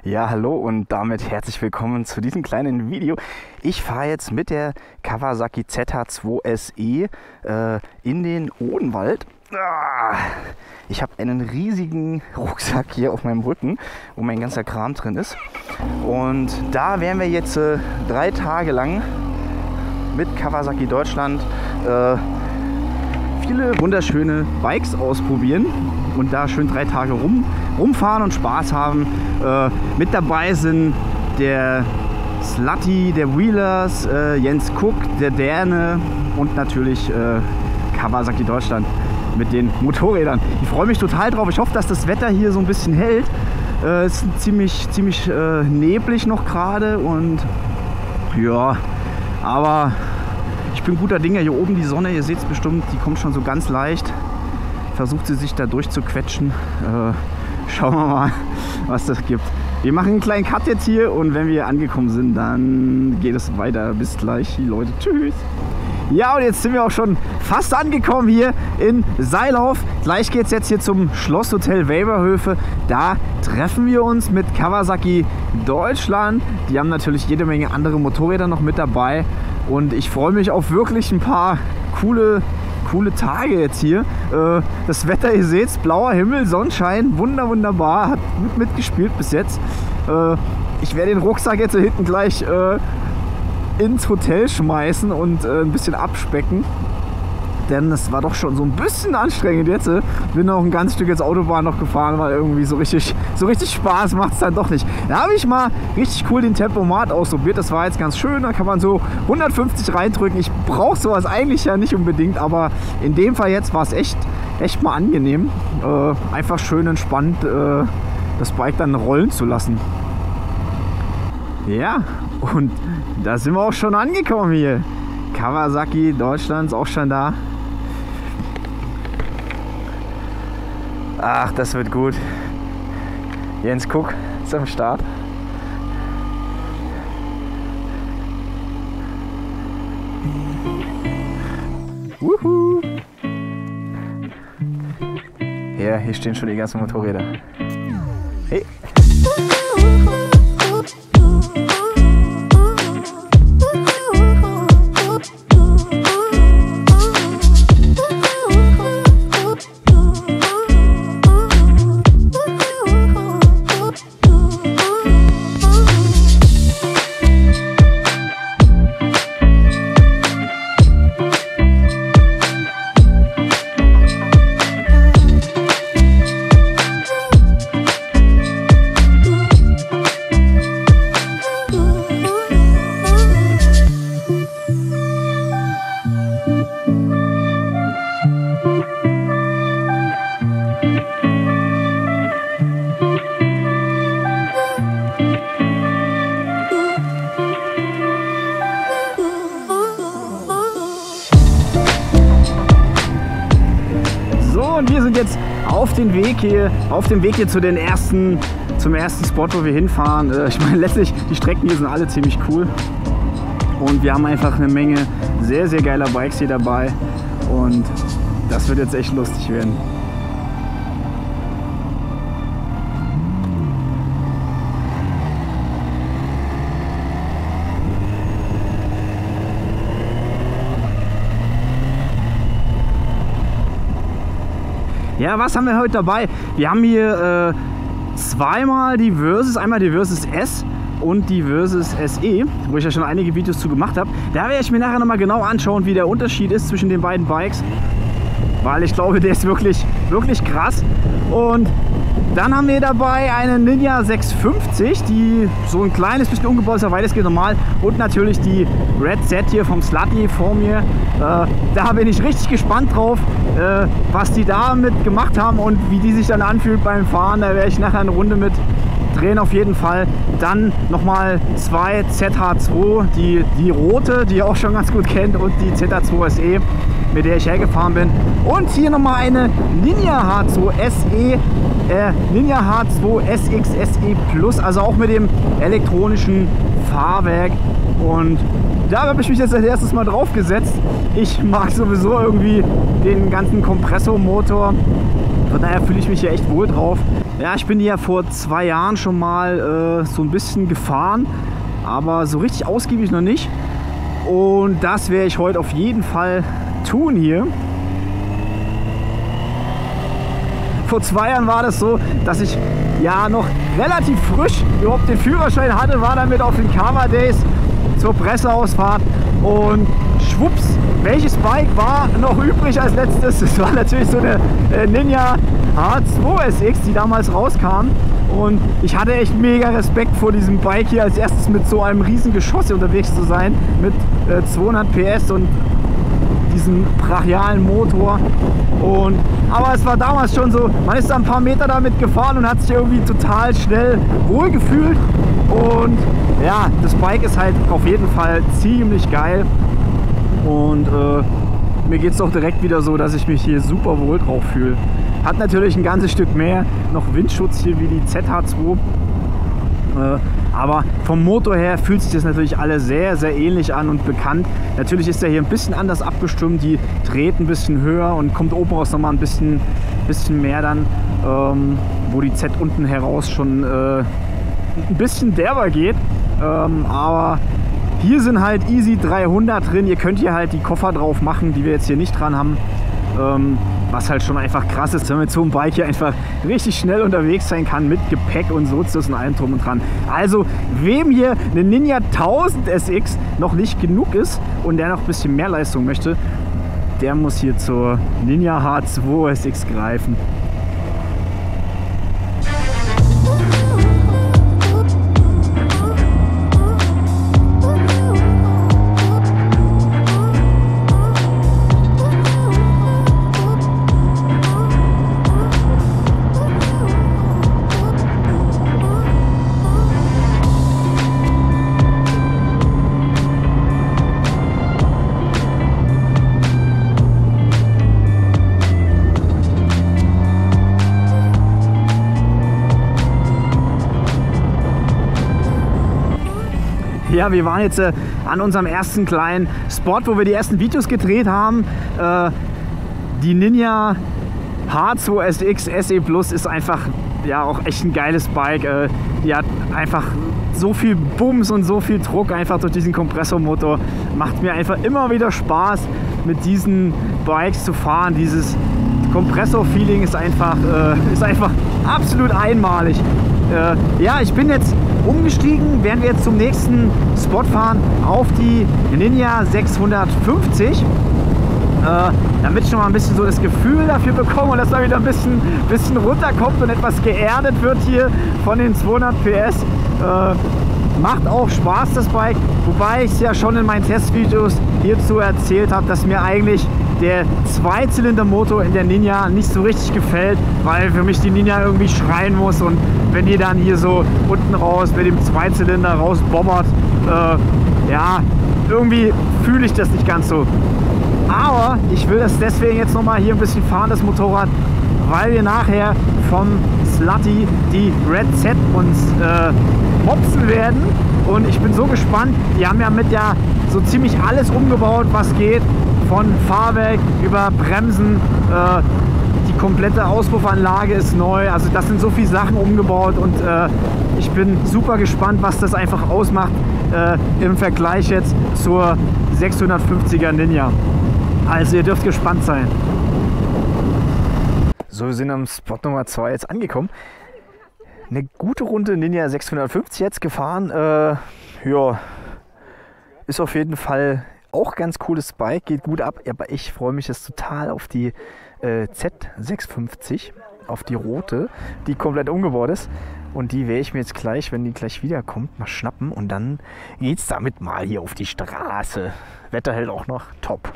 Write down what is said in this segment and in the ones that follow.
Ja, hallo und damit herzlich willkommen zu diesem kleinen Video. Ich fahre jetzt mit der Kawasaki ZH2 SE in den Odenwald. Ich habe einen riesigen Rucksack hier auf meinem Rücken, wo mein ganzer Kram drin ist. Und da werden wir jetzt 3 Tage lang mit Kawasaki Deutschland viele wunderschöne Bikes ausprobieren und da schön 3 Tage rumfahren und Spaß haben. Mit dabei sind der Slutty, der Wheelers, Jens Cook, der Däne und natürlich Kawasaki Deutschland mit den Motorrädern. Ich freue mich total drauf. Ich hoffe, dass das Wetter hier so ein bisschen hält. Es ist ziemlich neblig noch gerade und ja, aber ich bin guter Dinge. Hier oben die Sonne, ihr seht es bestimmt, die kommt schon so ganz leicht. Versucht sie sich da durchzuquetschen. Schauen wir mal, was das gibt. Wir machen einen kleinen Cut jetzt hier und wenn wir angekommen sind, dann geht es weiter. Bis gleich, Leute. Tschüss. Ja, und jetzt sind wir auch schon fast angekommen hier in Seilauf. Gleich geht es jetzt hier zum Schlosshotel Weberhöfe. Da treffen wir uns mit Kawasaki Deutschland. Die haben natürlich jede Menge andere Motorräder noch mit dabei. Und ich freue mich auf wirklich ein paar coole Tage jetzt hier. Das Wetter, ihr seht es, blauer Himmel, Sonnenschein, wunderbar, hat gut mitgespielt bis jetzt. Ich werde den Rucksack jetzt hier hinten gleich ins Hotel schmeißen und ein bisschen abspecken. Denn das war doch schon so ein bisschen anstrengend jetzt. Bin noch ein ganzes Stück jetzt Autobahn noch gefahren, weil irgendwie so richtig Spaß macht es dann doch nicht. Da habe ich mal richtig cool den Tempomat ausprobiert. Das war jetzt ganz schön. Da kann man so 150 reindrücken. Ich brauche sowas eigentlich ja nicht unbedingt, aber in dem Fall jetzt war es echt mal angenehm. Einfach schön entspannt das Bike dann rollen zu lassen. Ja, und da sind wir auch schon angekommen hier. Kawasaki Deutschland ist auch schon da. Ach, das wird gut. Jens Cook ist am Start. Wuhu. Ja, hier stehen schon die ganzen Motorräder. Hey. Und wir sind jetzt auf dem Weg hier zum ersten Spot, wo wir hinfahren. Ich meine, letztlich, die Strecken hier sind alle ziemlich cool. Und wir haben einfach eine Menge sehr geiler Bikes hier dabei. Und das wird jetzt echt lustig werden. Ja, was haben wir heute dabei? Wir haben hier zweimal die Versys, einmal die Versys S und die Versys SE, wo ich ja schon einige Videos zu gemacht habe. Da werde ich mir nachher nochmal genau anschauen, wie der Unterschied ist zwischen den beiden Bikes, weil ich glaube, der ist wirklich krass. Und dann haben wir dabei eine Ninja 650, die so ein kleines bisschen umgebaut ist, aber weitestgehend normal. Und natürlich die Red Z hier vom Slutty vor mir. Da bin ich richtig gespannt drauf, was die damit gemacht haben und wie die sich dann anfühlt beim Fahren. Da werde ich nachher eine Runde mit drehen auf jeden Fall. Dann nochmal 2 ZH2, die rote, die ihr auch schon ganz gut kennt, und die ZH2 SE, mit der ich hergefahren bin. Und hier nochmal eine Ninja H2 SE, Ninja H2 SX SE Plus, also auch mit dem elektronischen Fahrwerk. Und da habe ich mich jetzt als erstes mal drauf gesetzt. Ich mag sowieso irgendwie den ganzen Kompressormotor. Von daher fühle ich mich hier echt wohl drauf. Ja, ich bin die ja vor 2 Jahren schon mal so ein bisschen gefahren, aber so richtig ausgiebig noch nicht. Und das werde ich heute auf jeden Fall tun hier. Vor 2 Jahren war das so, dass ich ja noch relativ frisch überhaupt den Führerschein hatte, war damit auf den Carver Days zur Presseausfahrt und schwupps, welches Bike war noch übrig als letztes? Das war natürlich so eine Ninja H2 SX, die damals rauskam, und ich hatte echt mega Respekt vor diesem Bike hier, als erstes mit so einem riesen Geschoss unterwegs zu sein, mit 200 PS und diesem brachialen Motor. Aber es war damals schon so, man ist da ein paar Meter damit gefahren und hat sich irgendwie total schnell wohlgefühlt. Und ja, das Bike ist halt auf jeden Fall ziemlich geil. Und mir geht es doch direkt wieder so, dass ich mich hier super wohl drauf fühle. Hat natürlich ein ganzes Stück mehr, noch Windschutz hier wie die ZH2. Aber vom Motor her fühlt sich das natürlich alle sehr, sehr ähnlich an und bekannt. Natürlich ist er hier ein bisschen anders abgestimmt, die dreht ein bisschen höher und kommt oben raus nochmal ein bisschen mehr dann, wo die Z unten heraus schon ein bisschen derber geht. Aber hier sind halt easy 300 drin. Ihr könnt hier halt die Koffer drauf machen, die wir jetzt hier nicht dran haben. Was halt schon einfach krass ist, wenn man mit so einem Bike hier einfach richtig schnell unterwegs sein kann mit Gepäck und Sozius und allem drum und dran. Also wem hier eine Ninja 1000 SX noch nicht genug ist und der noch ein bisschen mehr Leistung möchte, der muss hier zur Ninja H2 SX greifen. Ja, wir waren jetzt an unserem ersten kleinen Spot, wo wir die ersten Videos gedreht haben. Die Ninja H2 SX SE Plus ist einfach ja auch echt ein geiles Bike. Die hat einfach so viel Bums und so viel Druck einfach durch diesen Kompressormotor. Macht mir einfach immer wieder Spaß, mit diesen Bikes zu fahren. Dieses Kompressor-Feeling ist einfach absolut einmalig. Ja, ich bin jetzt umgestiegen, während wir jetzt zum nächsten Spot fahren, auf die Ninja 650. Damit ich schon mal ein bisschen so das Gefühl dafür bekomme und dass er wieder ein bisschen runterkommt und etwas geerdet wird hier von den 200 PS. Macht auch Spaß, das Bike, wobei ich es ja schon in meinen Testvideos hierzu erzählt habe, dass mir eigentlich der Zweizylindermotor in der Ninja nicht so richtig gefällt, weil für mich die Ninja irgendwie schreien muss, und wenn die dann hier so unten raus mit dem Zweizylinder rausbobbert, ja, irgendwie fühle ich das nicht ganz so. Aber ich will das deswegen jetzt nochmal hier ein bisschen fahren, das Motorrad, weil wir nachher vom Slutty die Red Z uns mopsen werden. Und ich bin so gespannt. Die haben ja so ziemlich alles umgebaut, was geht. Von Fahrwerk über Bremsen. Die komplette Auspuffanlage ist neu. Also das sind so viele Sachen umgebaut. Und ich bin super gespannt, was das einfach ausmacht im Vergleich jetzt zur 650er Ninja. Also ihr dürft gespannt sein. So, wir sind am Spot Nummer 2 jetzt angekommen. Eine gute Runde Ninja 650 jetzt gefahren. Ja, ist auf jeden Fall auch ganz cooles Bike, geht gut ab. Aber ich freue mich jetzt total auf die Z650, auf die rote, die komplett umgebaut ist. Und die werde ich mir jetzt gleich, wenn die gleich wiederkommt, mal schnappen. Und dann geht es damit mal hier auf die Straße. Wetter hält auch noch top.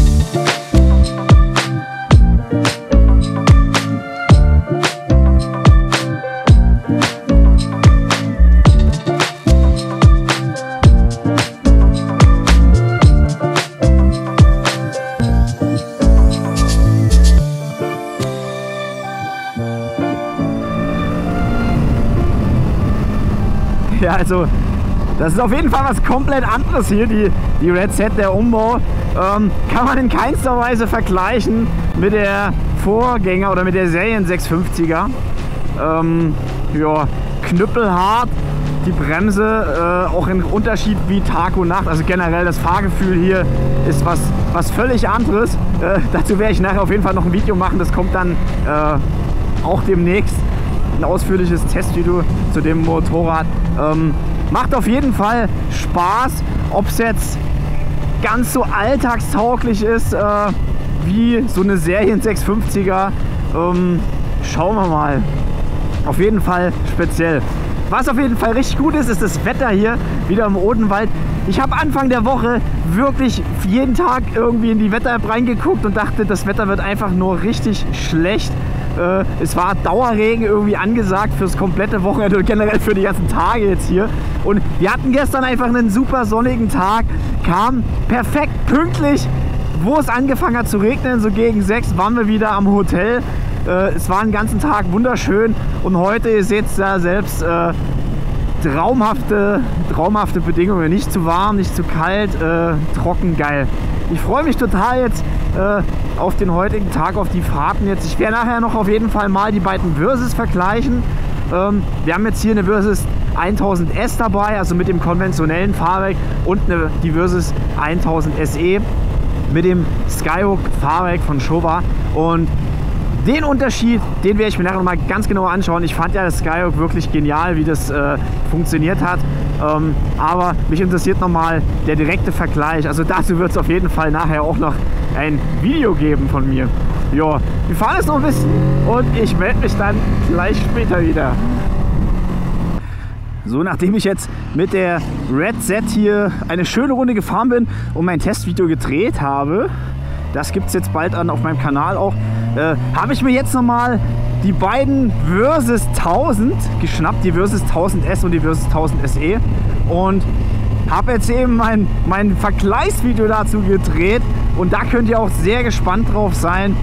Ja, also das ist auf jeden Fall was komplett anderes hier, die Red Z, der Umbau. Kann man in keinster Weise vergleichen mit der Vorgänger oder mit der Serien 650er. Ja, knüppelhart. Die Bremse auch ein Unterschied wie Tag und Nacht. Also generell das Fahrgefühl hier ist was völlig anderes. Dazu werde ich nachher auf jeden Fall noch ein Video machen. Das kommt dann auch demnächst. Ein ausführliches Testvideo zu dem Motorrad. Macht auf jeden Fall Spaß. Ob es jetzt ganz so alltagstauglich ist wie so eine Serien 650er, schauen wir mal. Auf jeden Fall speziell. Was auf jeden Fall richtig gut ist, ist das Wetter hier wieder im Odenwald. Ich habe Anfang der Woche wirklich jeden Tag irgendwie in die Wetter-App reingeguckt und dachte, das Wetter wird einfach nur richtig schlecht. Es war Dauerregen irgendwie angesagt fürs komplette Wochenende und generell für die ganzen Tage jetzt hier. Und wir hatten gestern einfach einen super sonnigen Tag, kam perfekt pünktlich, wo es angefangen hat zu regnen, so gegen 6 waren wir wieder am Hotel. Es war den ganzen Tag wunderschön und heute, ihr seht es da selbst, traumhafte Bedingungen. Nicht zu warm, nicht zu kalt, trocken, geil. Ich freue mich total jetzt auf den heutigen Tag, auf die Fahrten jetzt. Ich werde nachher noch auf jeden Fall mal die beiden Versys vergleichen. Wir haben jetzt hier eine Versys 1000S dabei, also mit dem konventionellen Fahrwerk, und die Versys 1000 SE mit dem Skyhook Fahrwerk von Showa. Und den Unterschied, den werde ich mir nachher noch mal ganz genau anschauen. Ich fand ja das Skyhook wirklich genial, wie das funktioniert hat. Aber mich interessiert nochmal der direkte Vergleich. Also dazu wird es auf jeden Fall nachher auch noch ein Video geben von mir. Ja, wir fahren jetzt noch ein bisschen und ich melde mich dann gleich später wieder. So, nachdem ich jetzt mit der Red Z hier eine schöne Runde gefahren bin und mein Testvideo gedreht habe, das gibt es jetzt bald auf meinem Kanal auch, habe ich mir jetzt nochmal die beiden Versys 1000 geschnappt, die Versys 1000S und die Versys 1000 SE, und habe jetzt eben mein Vergleichsvideo dazu gedreht, und da könnt ihr auch sehr gespannt drauf sein,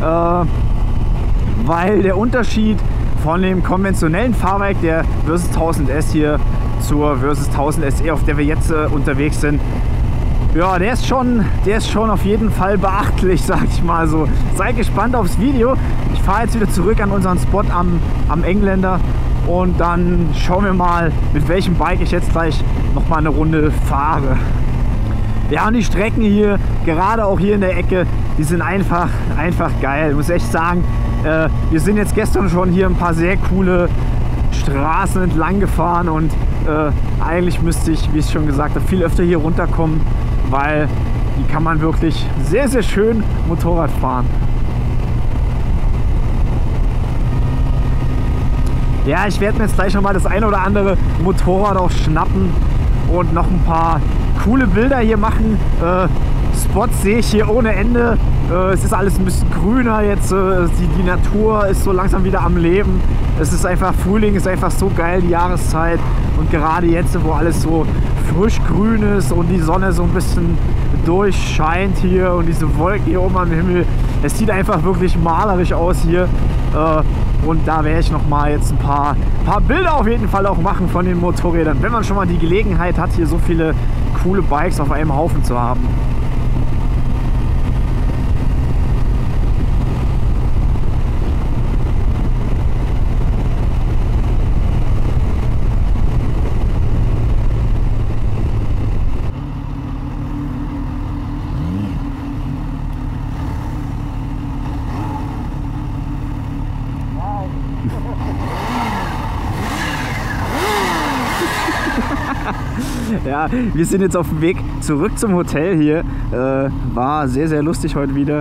weil der Unterschied von dem konventionellen Fahrwerk der Versys 1000S hier zur Versys 1000 SE, auf der wir jetzt unterwegs sind, ja, der ist schon auf jeden Fall beachtlich, sag ich mal so. Seid gespannt aufs Video. Ich fahre jetzt wieder zurück an unseren Spot am Engländer und dann schauen wir mal, mit welchem Bike ich jetzt gleich noch mal eine Runde fahre. Ja, und die Strecken hier, gerade auch hier in der Ecke, die sind einfach geil. Ich muss echt sagen, wir sind jetzt gestern schon hier ein paar sehr coole Straßen entlang gefahren und eigentlich müsste ich, wie ich schon gesagt habe, viel öfter hier runterkommen, weil die kann man wirklich sehr, sehr schön Motorrad fahren. Ja, ich werde mir jetzt gleich noch mal das eine oder andere Motorrad auch schnappen und noch ein paar coole Bilder hier machen. Spots sehe ich hier ohne Ende. Es ist alles ein bisschen grüner jetzt. Die Natur ist so langsam wieder am Leben. Es ist einfach Frühling, ist einfach so geil, die Jahreszeit. Und gerade jetzt, wo alles so frisch grün ist und die Sonne so ein bisschen durchscheint hier und diese Wolken hier oben am Himmel. Es sieht einfach wirklich malerisch aus hier. Und da werde ich noch mal jetzt ein paar Bilder auf jeden Fall auch machen von den Motorrädern, wenn man schon mal die Gelegenheit hat, hier so viele coole Bikes auf einem Haufen zu haben. Ja, wir sind jetzt auf dem Weg zurück zum Hotel hier. War sehr, sehr lustig heute wieder.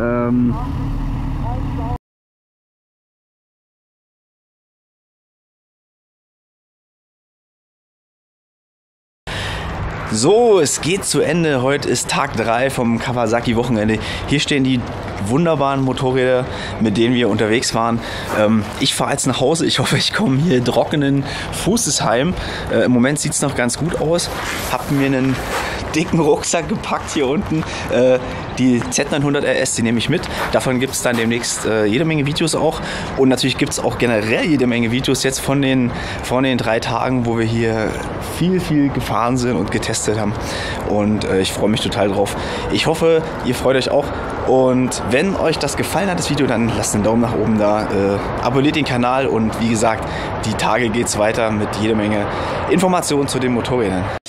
So, es geht zu Ende. Heute ist Tag 3 vom Kawasaki-Wochenende. Hier stehen die wunderbaren Motorräder, mit denen wir unterwegs waren. Ich fahre jetzt nach Hause. Ich hoffe, ich komme hier trockenen Fußes heim. Im Moment sieht es noch ganz gut aus. Hab mir einen dicken Rucksack gepackt hier unten. Die Z900 RS, die nehme ich mit. Davon gibt es dann demnächst jede Menge Videos auch. Und natürlich gibt es auch generell jede Menge Videos jetzt von den 3 Tagen, wo wir hier viel gefahren sind und getestet haben. Und ich freue mich total drauf. Ich hoffe, ihr freut euch auch. Und wenn euch das gefallen hat, das Video, dann lasst einen Daumen nach oben da, abonniert den Kanal und wie gesagt, die Tage geht's weiter mit jede Menge Informationen zu den Motorrädern.